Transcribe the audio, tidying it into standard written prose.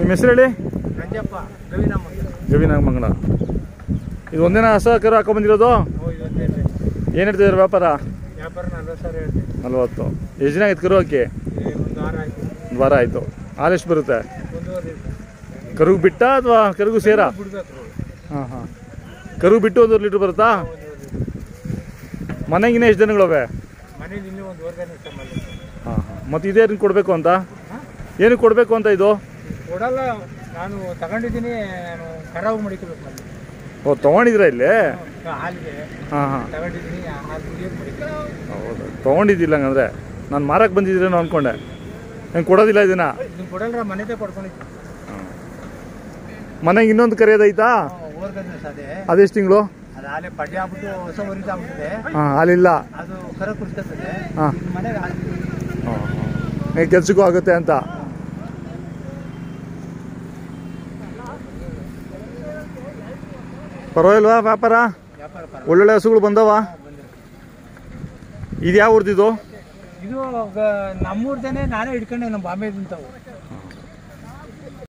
ನಿಮ್ಮ ಹೆಸರು ಹೇಳಿ? ರಂಜಪ್ಪ, ಗವಿನಾಗಮಂಗಲ. ಇದು ಒಂದಿನ ಹಸ ಕರು ಹಾಕೊಂಡ್ಬಂದಿರೋದು? ಏನು ಹೇಳ್ತಿದ್ದಾರೆ ವ್ಯಾಪಾರ? 40. ಎಷ್ಟು ದಿನ ಆಯ್ತು ಕರು ಹಾಕಿ? ಒಂದು ವಾರ ಆಯಿತು. ಹಾಲು ಎಷ್ಟು ಬರುತ್ತೆ? ಕರುಗೆ ಬಿಟ್ಟ ಅಥವಾ ಕರುಗೂ ಸೇರಾ? ಹಾಂ ಹಾಂ. ಕರು ಬಿಟ್ಟು 1 ಲೀಟ್ರ್ ಬರುತ್ತಾ? ಮನೆಗಿನ್ನ ಎಷ್ಟು ದಿನಗಳವೆ? ಹಾಂ ಹಾಂ. ಮತ್ತು ಇದೇನು ಕೊಡಬೇಕು ಅಂತ? ಏನಕ್ಕೆ ಕೊಡಬೇಕು ಅಂತ ಇದು? ಕೊಡಲ್ಲ, ನಾನು ತಗೊಂಡಿದ್ದೀನಿ. ನಾನು ಕರಾವು ಮಡಿಕಬೇಕು. ಓ, ತೊಗೊಂಡಿದ್ದೀರಾ ಇಲ್ಲಿ? ಹಾಲಿಗೆ ಹಾಂ ಹಾಂ ತಗೊಂಡಿದ್ದೀನಿ. ಹೌದು, ತೊಗೊಂಡಿದ್ದಿಲ್ಲ ಹಂಗಂದರೆ. ನಾನು ಮಾರಕ್ಕೆ ಬಂದಿದ್ದೀರೇನೋ ಅಂದ್ಕೊಂಡೆ. ಹೆಂಗೆ ಕೊಡೋದಿಲ್ಲ ಇದನ್ನ? ಕೊಡಲ್ರ, ಮನೆದೇ ಕೊಡ್ಕೊಂಡಿದ್ದೆ. ಮನೆಗೆ ಇನ್ನೊಂದು ಕರೆಯೋದೈತಾ? ಅದೆಷ್ಟು ತಿಂಗಳು? ಅದು ಹಾಲೆ ಪಡ್ಡೆ ಆಗ್ಬಿಟ್ಟು ಹೊಸ ಹೊರಿತ ಆಗ್ಬಿಟ್ಟಿದೆ. ಹಾಂ, ಹಾಲಿಲ್ಲ. ಅದು ಕರ ಕುಡಿಸ್ತದೆ. ಹಾಂ, ಮನೆಗೆ ಹಾಲು. ಹಾಂ, ಕೆಲ್ಸಕ್ಕೂ ಆಗುತ್ತೆ ಅಂತ. ಪರವಾಗಿಲ್ವಾ ವ್ಯಾಪಾರ? ಒಳ್ಳೊಳ್ಳೆ ಹಸುಗಳು ಬಂದವ? ಇದು ಯಾವ ಊರ್ದಿದು? ಇದು ನಮ್ಮೂರ್ದೇನೆ, ನಾನೇ ಹಿಡ್ಕೊಂಡೆ. ನಮ್ಮ ಬಾಂಬೆ ನಿಂತವು.